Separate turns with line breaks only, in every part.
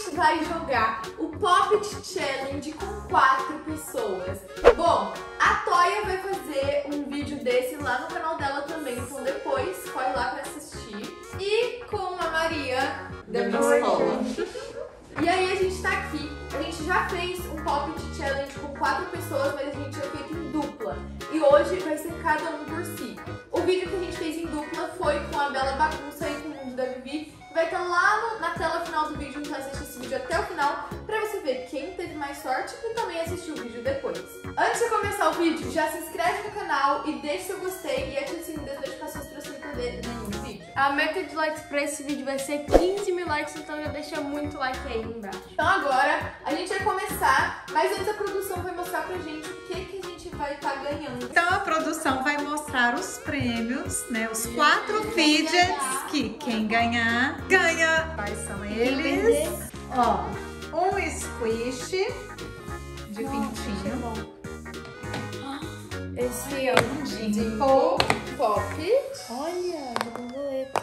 gente vai jogar o Poppet Challenge com 4 pessoas. Bom, a Toya vai fazer um vídeo desse lá no canal dela também, então depois corre lá pra assistir. E com a Maria da minha escola. E aí a gente tá aqui, a gente já fez um Poppet Challenge com 4 pessoas, mas a gente tinha feito em dupla. E hoje vai ser cada um por si. O vídeo que a gente fez em dupla foi com a Bela Bagunça e com o Mundo da Vivi. Vai estar lá na tela final do vídeo, então assiste esse vídeo até o final pra você ver quem teve mais sorte e também assistir o vídeo depois. Antes de começar o vídeo, já se inscreve no canal e deixa seu gostei e ativa o sininho das notificações pra você não perder nenhum vídeo.
A meta de likes pra esse vídeo vai ser 15 mil likes, então já deixa muito like aí embaixo.
Então agora a gente vai começar, mas antes a produção vai mostrar pra gente o que a gente vai estar ganhando.
Então a produção vai mostrar os prêmios, né? Os 4 fidgets que quem ganhar, ganha. Quais são eles? Ó, um squish de pintinho.
Esse é
Um Dimple.
Poppet.
Olha, da borboleta.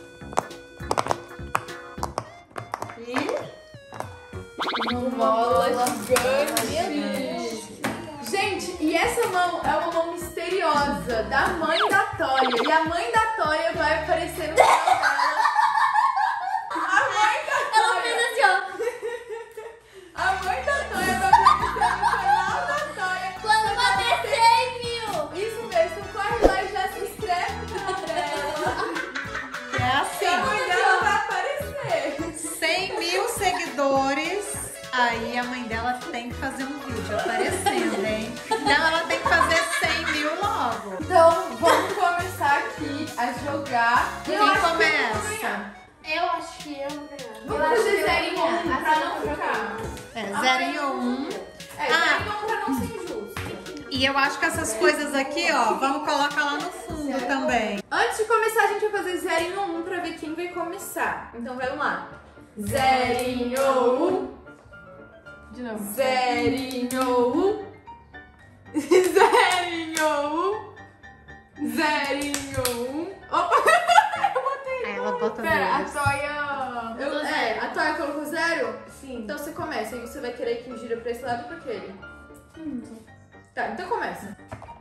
E
Uma bola gigante. Gente, e essa mão é uma mão misteriosa da mãe da Toya. E a mãe da Toya vai aparecer no canal dela. A mãe da Toya.
Ela fez assim, ó.
A mãe da Toya vai aparecer no canal da Toya.
Quando bater 100 mil.
Isso mesmo, então corre lá e já se inscreve no canal dela.
é
Que a mãe
assim,
dela vai aparecer.
100 mil seguidores. Aí a mãe dela tem que fazer um vídeo aparecendo, hein? Então ela tem que fazer 100 mil logo.
Então vamos começar aqui a jogar.
Quem
Eu acho que
começa?
Eu acho que eu vou ganhar.
Vamos fazer 0 em 1 pra não ficar.
É, 0 em 1.
É, 0 em 1 pra não ser injusto.
E eu acho que essas coisas aqui, ó, vamos colocar lá no fundo também.
Antes de começar, a gente vai fazer 0 em 1 pra ver quem vai começar. Então vamos lá. 0 em 1.
De novo.
0 em 1. 0 em 1. 0 em 1. Opa! Eu botei.
Aí ela bota
Pera, a
dois.
Toya...
A Toya colocou 0?
Sim.
Então você começa. Aí você vai querer que gira pra esse lado ou pra aquele? Tá, então começa.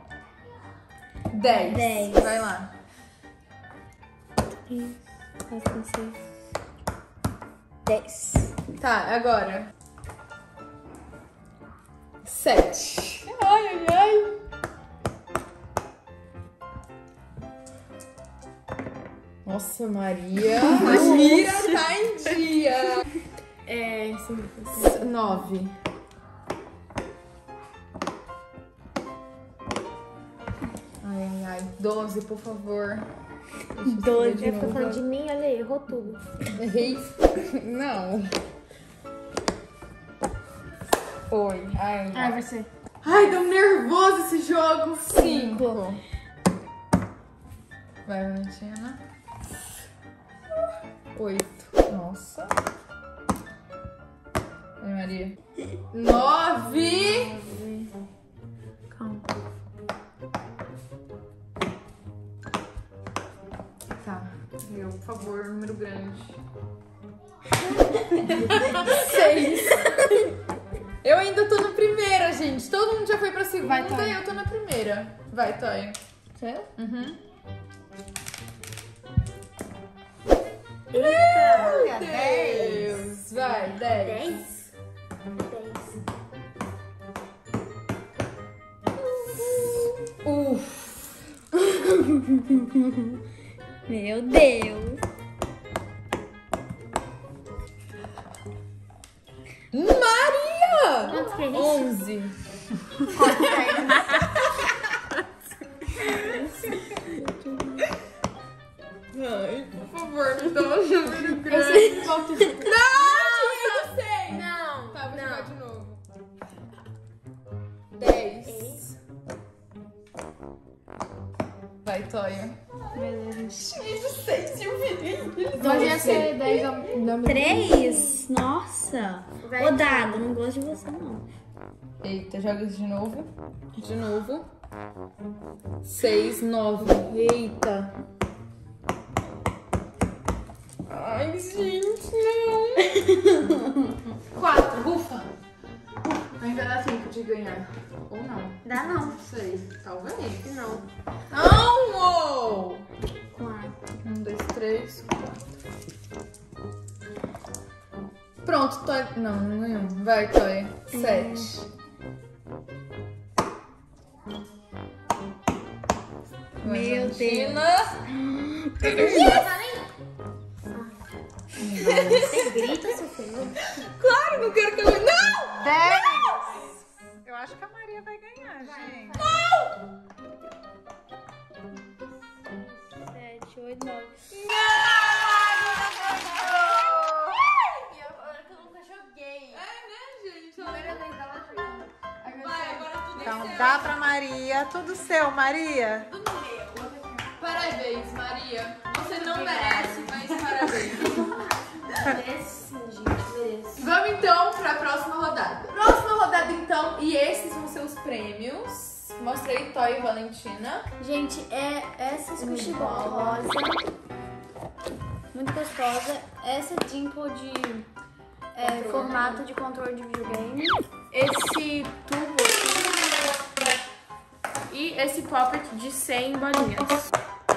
10.
10.
Vai lá.
10.
Tá, agora. 7. Ai, ai, ai. Nossa, Maria. A mira tá em dia.
É, sim.
9. Ai, ai, ai. 12, por favor.
12.
É por
falando de mim, olha aí, errou tudo.
Errei? Não. Foi. Ai,
Ah, vai ser.
ai, dá um nervoso esse jogo. 5. Vai, Valentina. 8. Nossa. Vai, Maria. 9.
Calma.
Tá. Eu, por favor, número grande. 6. Eu ainda tô na primeira, gente. Todo mundo já foi pra segunda
Vai, Toya.
e eu tô na primeira. Vai, Toya.
Sério?
Uhum.
Olha,
Deus. Vai, 10.
10? Meu Deus.
Maria!
Quanto que é isso?
11. Ai, por favor, me dá um número grande. Não, eu sei.
Não.
Tá, vou jogar de novo. 10. Vai, Toya.
Meu Deus.
Gente, 6 e o Vinícius.
Mas ia ser 10 da
3? Nossa!
Vai,
Ô, Dado, não gosto de você, não.
Eita, joga isso de novo. De novo. 6, 9. Eita. Ai, gente, não. de ganhar. Ou não.
Dá não.
Não sei. Talvez.
Não.
Não!
4.
1, 2, 3, 4. Pronto, Toy. Não, não ganhou. Vai, Toy. 7.
Meu Deus. Você grita, Sofia?
Claro, não quero que eu ganhe. Não!
10. Eu acho que a Maria vai ganhar, gente.
7, 8, 9.
Eu nunca joguei.
É, né, gente?
Primeira vez ela jogando.
Vai, agora tudo
Então
seu.
dá pra Maria. Tudo seu, Maria.
Parabéns, Maria. Você não merece, mas parabéns.
Merece sim, gente. Merece.
Vamos então para a próxima rodada. Próxima rodada então, e esses vão ser os prêmios. Mostrei Toy e Valentina.
Gente, é essa squishy ball rosa. Muito gostosa. Essa dimple de formato de controle de videogame.
Esse tubo aqui. E esse poppet de 100 bolinhas.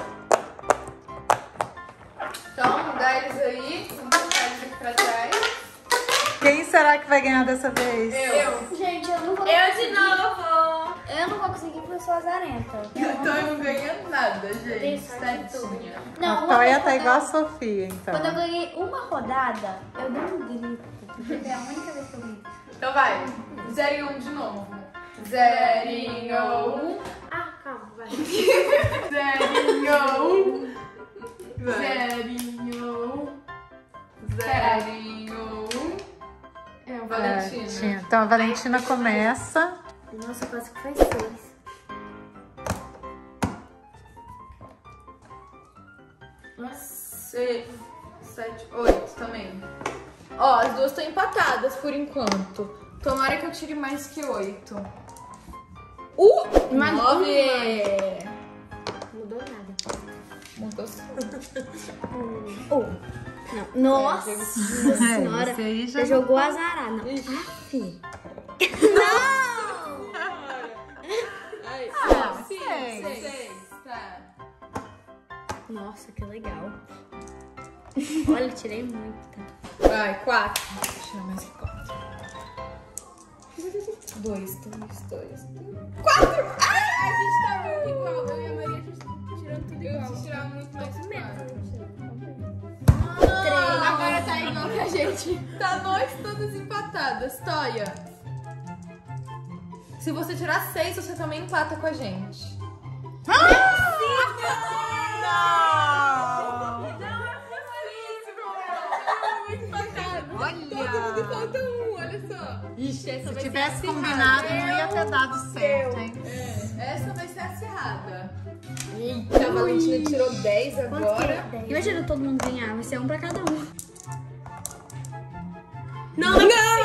Então, dá eles aí. Vamos colocar eles aqui pra trás.
Quem será que vai ganhar dessa vez?
Eu.
Gente, eu não vou
Eu de
conseguir.
novo!
Eu não vou conseguir porque eu sou azarenta.
Então eu não ganho nada, gente.
Tem sorte de tudo.
Tadinha.
A
uma
Toia
vez
tá igual a
rodada-
Sofia, então.
Quando eu ganhei uma rodada, eu dei um grito. Porque é a única vez que eu grito.
Então vai. 0 e 1 de novo. 0 e 1.
Ah, calma, vai.
0 e 1. 0 e 1. 0 e 1. É, o Valentina.
Então a Valentina começa.
Nossa, quase que faz 6.
Nossa, 7, 8 também. Ó, as duas estão empatadas por enquanto. Tomara que eu tire mais que 8.
Mais
9!
Mudou nada.
Mudou sim.
Não. Nossa senhora.
Esse aí já
Já jogou azarada. Não. Aff. Não!
Ai,
Ah,
sim,
seis.
6. Tá.
Nossa, que legal. Olha, tirei muito.
Vai, 4. Deixa eu mais que 4. 2, 2.
A gente tá muito igual. Eu e a Maria, a gente tá tirando tudo igual.
Eu te tirar muito mais que 4.
Agora tá igual que a gente.
Tá nós todas empatadas, Toia. Se você tirar 6, você também empata com a gente.
Não! Olha!
Falta 1, olha só.
Ixi, essa
Se tivesse combinado, não ia ter dado certo, hein?
Essa vai ser acirrada. Eita, a Valentina tirou 10 agora.
Imagina todo mundo ganhar, vai ser um pra cada um.
Não!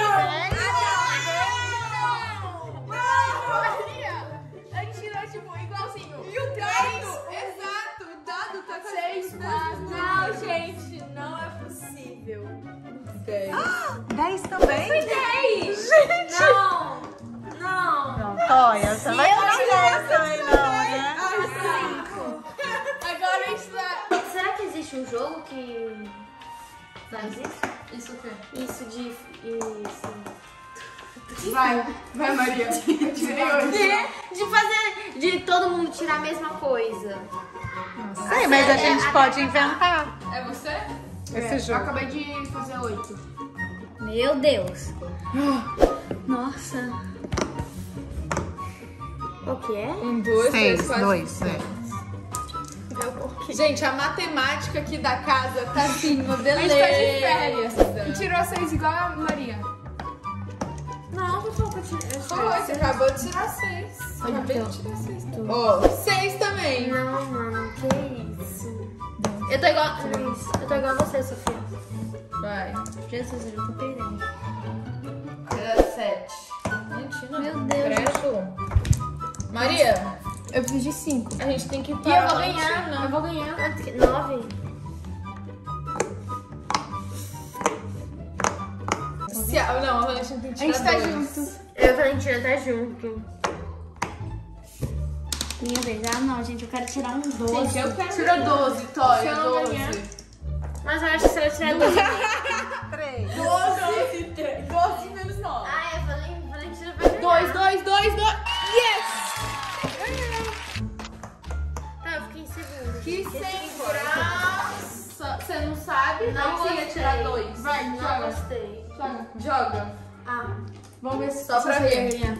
A gente tirou, tipo, igualzinho.
E o dado? Exato, o dado tá 6, 4.
Não, gente, não é possível.
10.
10 também?
10!
Gente!
Não! Não!
Não, Toia, você vai tirar 10 também não, né?
Agora a gente tá...
Será que existe um jogo que faz isso?
Isso o quê?
Isso de... Isso.
Vai, Maria. Tirei 8.
De fazer... De todo mundo tirar a mesma coisa.
Não sei, mas a gente pode inventar
É você?
esse
Eu
jogo.
acabei de fazer 8.
Meu Deus. Nossa. Qual que é?
1, 2, 3, 4.
2,
Gente, a matemática aqui da casa tá assim, uma
A
beleza.
gente tá de férias. E tirou 6 igual a Maria. Não, você falou que eu tirei.
Foi, você acabou de tirar 6. Acabei de tirar 6. Ó, 6 também.
Não, mano, que isso? Eu tô igual... Eu tô igual a você, Sofia.
Vai.
Jesus, eu já tô perdendo.
Era 7. Valentina.
Meu Deus.
Credo. Maria,
Eu preciso de 5.
a gente tem que
E eu
parar
vou
a
ganhar.
Valentina.
Eu vou ganhar.
9?
Não, a Valentina tem que
A gente
tirar
tá
2.
junto.
Eu
Valentina tá junto.
Minha vez. Ah, não, gente, eu quero tirar um 12.
Gente, eu quero.
Tira 12, Toya,
Se eu não
12.
ganhar. Mas eu acho que se eu tirar 12.
3.
12 menos 9.
Ah, é, Valentina vai ganhar.
2. Yes!
Tá, eu fiquei em segundo.
Que sem graça. Você não sabe?
Não
Você ia
gostei.
tirar 2.
Vai,
Não
joga.
gostei.
Joga.
Ah,
Vamos ver se
Só pra
você
ver.
ia ganhar.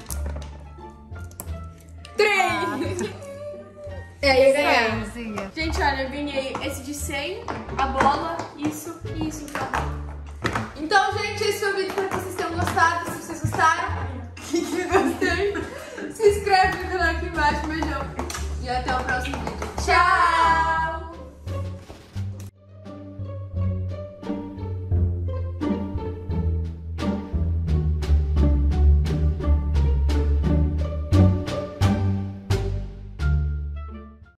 3! É, ia ganhar.
Zinha.
Gente, olha, eu ganhei esse de 100, a bola, isso e isso, então.
Então, gente, esse foi o vídeo. Espero que vocês tenham gostado. Se vocês gostaram, que eu gostei, se inscreve no canal aqui embaixo. Beijão. E até o próximo vídeo. Tchau!